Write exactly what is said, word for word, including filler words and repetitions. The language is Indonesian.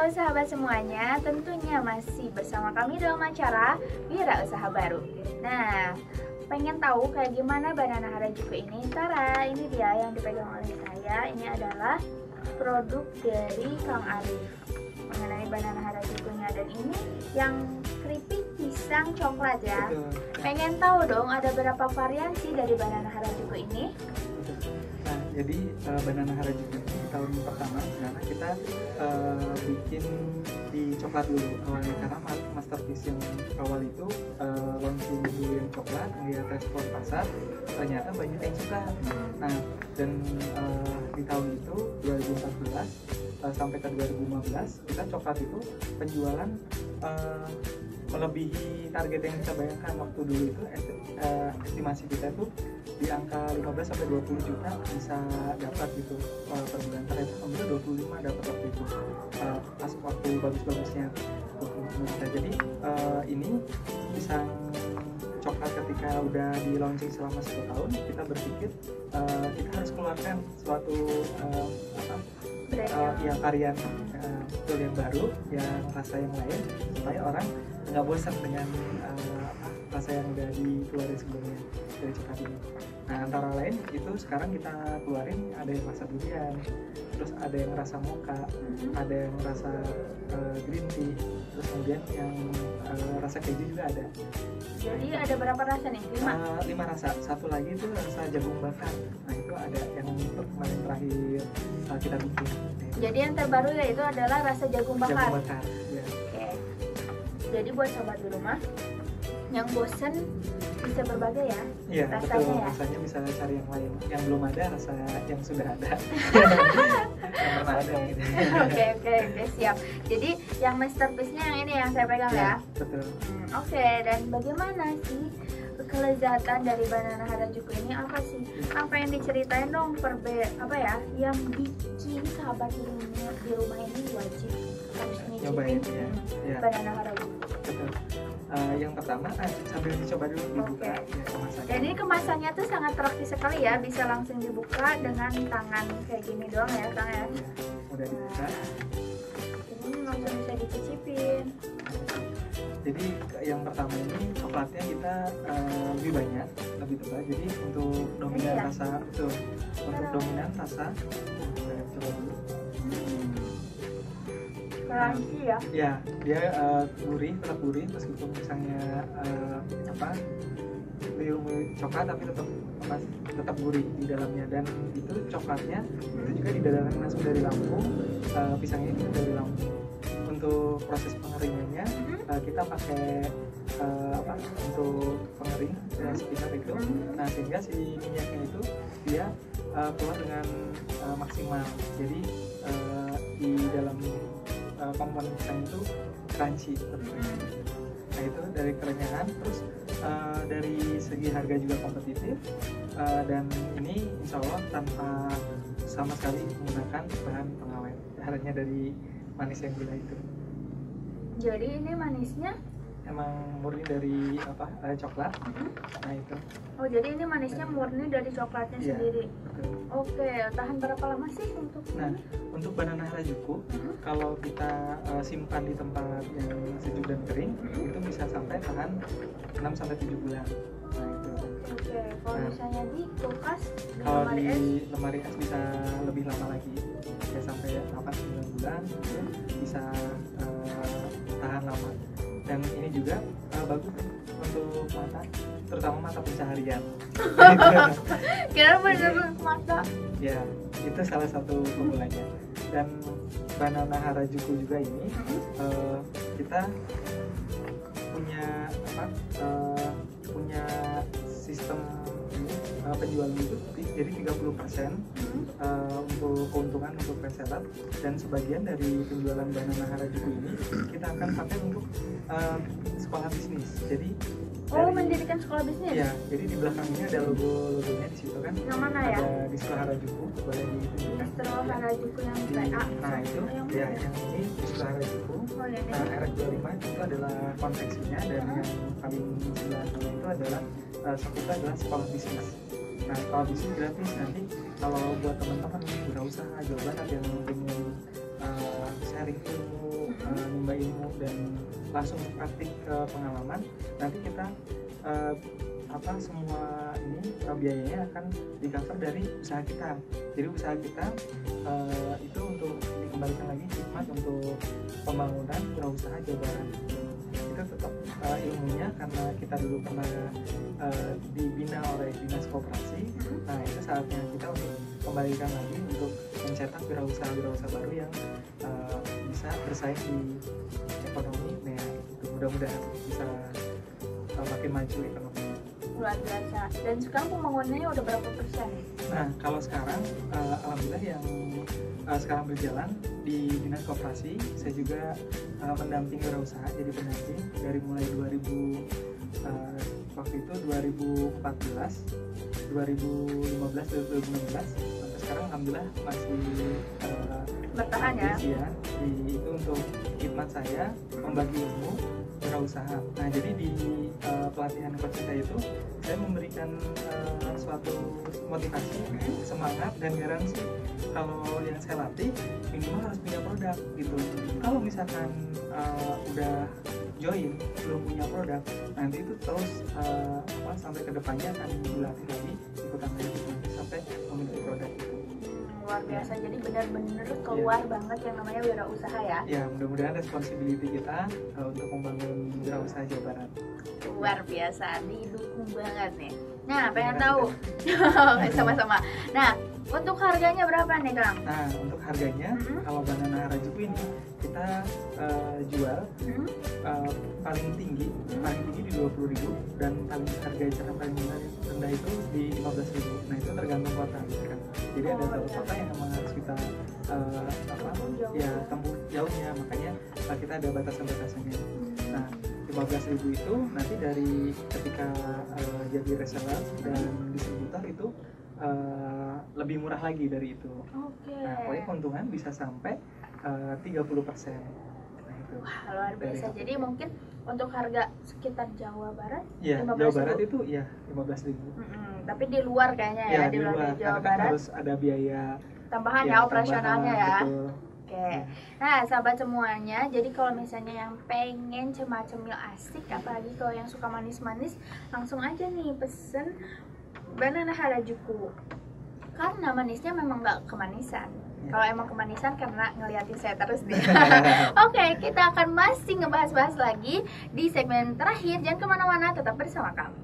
Halo sahabat semuanya, tentunya masih bersama kami dalam acara Wira Usaha Baru. Nah, pengen tahu kayak gimana Banana Harajuku ini? Tara, ini dia yang dipegang oleh saya. Ini adalah produk dari Kang Arif mengenai Banana Harajukunya, dan ini yang keripik pisang coklat ya. Betul. Pengen tahu dong ada berapa variasi dari Banana Harajuku ini? Nah, jadi uh, Banana Harajuku ini di tahun pertama karena kita uh, bikin di coklat dulu awalnya, karena masterpiece yang awal itu uh, launching dulu yang coklat, melihat respon pasar, ternyata banyak yang suka. Nah, dan uh, di tahun itu dua ribu empat belas uh, sampai ke dua ribu lima belas kita coklat itu penjualan uh, melebihi target yang kita bayangkan waktu dulu itu. uh, estimasi kita itu di angka lima belas sampai dua puluh juta bisa dapat gitu uh, per bulan. Ternyata alhamdulillah dua puluh lima dapat waktu itu, uh, pas waktu bagus-bagusnya dua puluh lima juta. Jadi uh, ini pisang coklat ketika udah di launching selama satu tahun, kita berpikir uh, kita harus keluarkan suatu uh, apa uh, ya varian uh, betul yang baru, yang rasa yang lain, supaya orang nggak bosan dengan uh, apa, rasa yang udah dikeluarin sebelumnya dari coklat ini. Nah, antara lain itu sekarang kita keluarin ada yang rasa durian, terus ada yang rasa mocha, mm-hmm. ada yang rasa uh, green tea, terus kemudian yang uh, rasa keju juga ada. Jadi nah, ada berapa rasa nih? Lima? Uh, lima rasa. Satu lagi itu rasa jagung bakar. Nah, itu ada yang kemarin terakhir uh, kita bikin. Jadi yang terbaru yaitu adalah rasa jagung bakar. Jagung bakar. Ya. Oke. Jadi buat sobat di rumah yang bosen bisa berbagai ya. Iya, rasanya betul. Ya? Rasanya bisa cari yang lain. Yang belum ada rasa yang sudah ada. Yang pernah ada gitu. Oke, oke, oke, siap. Jadi yang masterpiece-nya yang ini yang saya pegang ya. Ya, betul. Hmm, oke, okay. Dan bagaimana sih kelezatan dari Banana Harajuku ini, apa sih? Apa yang diceritain dong perbe apa ya? Yang bikin sahabat di rumah, di rumah ini wajib harus nyicipin ya. Ya. Banana Harajuku. Betul. Uh, yang pertama eh, sambil dicoba dulu dibuka. Okay. Ya, kemasannya. Dan ini kemasannya tuh sangat praktis sekali ya, bisa langsung dibuka dengan tangan kayak gini doang ya, Kang ya. Ya, udah dibuka. Nah, ini langsung bisa dicicipin. Jadi yang pertama ini coklatnya kita uh, lebih banyak, lebih tebal. Jadi untuk dominan ya? rasa, betul. Untuk dominan rasa, nah, coba dulu. Crunchy ya? Ya, dia uh, gurih, tetap gurih meskipun pisangnya uh, apa liur coklat, tapi tetap apa, tetap gurih di dalamnya. Dan itu coklatnya itu juga didatangkan langsung dari Lampung, uh, pisangnya itu dari Lampung. Untuk proses pengeringannya uh, kita pakai uh, apa untuk pengering ya, sekitar itu. Nah, sehingga si minyaknya itu dia uh, keluar dengan uh, maksimal. Jadi uh, di dalam uh, komponen pisang itu crunchy. Nah, itu dari kerenyahan. Terus uh, dari segi harga juga kompetitif, uh, dan ini insya Allah tanpa sama sekali menggunakan bahan pengawet, hanya dari manis yang gula itu. Jadi ini manisnya emang murni dari apa eh, coklat. Mm-hmm. Nah, itu. Oh, jadi ini manisnya murni dari coklatnya Ya, sendiri. betul. Oke, tahan berapa lama sih untuk Nah, ini? untuk Banana Harajuku, mm-hmm. kalau kita uh, simpan di tempat yang sejuk dan kering, mm-hmm. itu bisa sampai tahan enam sampai tujuh bulan. Nah, itu. Oke, kalau nah, misalnya di kulkas, di kalau lemari di es, lemari es bisa lebih lama lagi, ya sampai delapan sembilan bulan, itu bisa uh, tahan lama. Dan ini juga uh, bagus untuk mata, terutama mata pencaharian. kira bener mata. Ya, itu salah satu keunggulannya. Dan Banana Harajuku juga ini uh, kita punya apa? Uh, punya sistem uh, penjualan itu jadi tiga puluh persen uh, untuk keuntungan untuk reseller, dan sebagian dari penjualan Banana Harajuku ini kita akan pakai untuk uh, sekolah bisnis. Jadi Oh, dari, mendirikan sekolah bisnis? Ya, jadi di belakang ini ada logo logonya di situ kan. Yang mana ya? Ada Distro Harajuku, boleh ditunjukkan. Distro Harajuku yang Di, P A. nah itu, yang ya yang ini Distro Harajuku. Oh, ya, Nah, R X dua puluh lima itu adalah konveksinya, dan uh-huh. yang paling sebelah kanan itu adalah uh, itu adalah sekolah bisnis. Nah, sekolah bisnis gratis. Nanti kalau buat teman-teman wirausaha Jawa Barat yang ingin uh, share sharing ilmu, uh, nimba ilmu dan langsung praktik ke pengalaman, nanti kita uh, apa semua ini uh, biayanya akan di cover dari usaha kita. Jadi usaha kita uh, itu untuk dikembalikan lagi khidmat untuk pembangunan wirausaha Jawa Barat. Kita tetap uh, ilmunya karena kita dulu pernah uh, dibina oleh dinas koperasi. Nah itu saatnya kita untuk kembalikan lagi untuk mencetak wirausaha-wirausaha baru yang uh, bisa bersaing di ekonomi. Nah itu mudah-mudahan bisa uh, makin maju ekonomi. Luar biasa. Dan sekarang pembangunannya udah berapa persen? Nah kalau sekarang uh, alhamdulillah yang uh, sekarang berjalan di dinas koperasi, saya juga uh, mendampingi wirausaha jadi pendamping dari mulai dua ribu uh, waktu itu dua ribu empat belas, dua ribu lima belas, dua ribu enam belas sampai sekarang alhamdulillah masih uh, bertahan ya. ya di, itu untuk khidmat saya membagi ilmu wirausaha. Nah jadi di uh, pelatihan coach saya itu saya memberikan uh, suatu motivasi, semangat dan garansi kalau yang saya latih minimal harus punya produk gitu. Kalau misalkan uh, udah join belum punya produk, nanti itu terus uh, apa, sampai kedepannya akan dilatih lagi, ikutan lagi sampai memiliki produk itu. Luar biasa, jadi benar-benar keluar yeah. banget yang namanya wirausaha ya. Ya, mudah-mudahan responsibility kita uh, untuk membangun wirausaha Jawa Barat. Luar biasa, didukung banget nih. Nah, pengen tahu sama-sama. Nah, untuk harganya berapa nih Kang? Nah, untuk harganya mm-hmm. kalau Banana Harajuku ini kita uh, jual mm-hmm. uh, paling tinggi, mm-hmm. paling tinggi di dua puluh ribu dan paling harga eceran paling rendah itu di lima belas ribu. Nah, itu tergantung kota gitu kan. Jadi oh, ada satu kota yang memang harus kita uh, apa ya tempuh jauhnya, makanya uh, kita ada batasan-batasannya. Mm-hmm. Nah, lima belas ribu itu nanti dari ketika uh, jadi reseller dan distributor itu uh, lebih murah lagi dari itu. Okay. Nah, pokoknya keuntungan bisa sampai uh, tiga puluh persen. Nah, itu. Wah, luar biasa. Jadi mungkin untuk harga sekitar Jawa Barat ya, lima belas ribu. Jawa Barat itu ya lima belas ribu. Mm-hmm. Tapi di luar kayaknya ya, ya di luar, luar Jawa kan Barat harus ada biaya tambahan ya, operasionalnya ya. Betul. Oke, nah sahabat semuanya, jadi kalau misalnya yang pengen cemil asik, apalagi kalau yang suka manis-manis, langsung aja nih pesen Banana Harajuku. Karena manisnya memang nggak kemanisan. Ya. Kalau emang kemanisan karena ngeliatin saya terus nih. Oke, kita akan masih ngebahas-bahas lagi di segmen terakhir. Jangan kemana-mana, tetap bersama kami.